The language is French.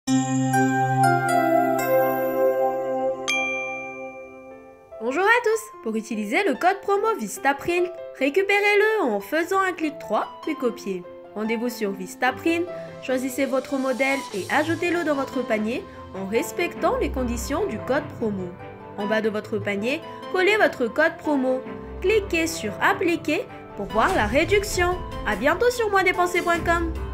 Bonjour à tous! Pour utiliser le code promo Vistaprint, récupérez-le en faisant un clic droit puis copier. Rendez-vous sur Vistaprint, choisissez votre modèle et ajoutez-le dans votre panier en respectant les conditions du code promo. En bas de votre panier, collez votre code promo. Cliquez sur Appliquer pour voir la réduction. À bientôt sur moindépenser.com.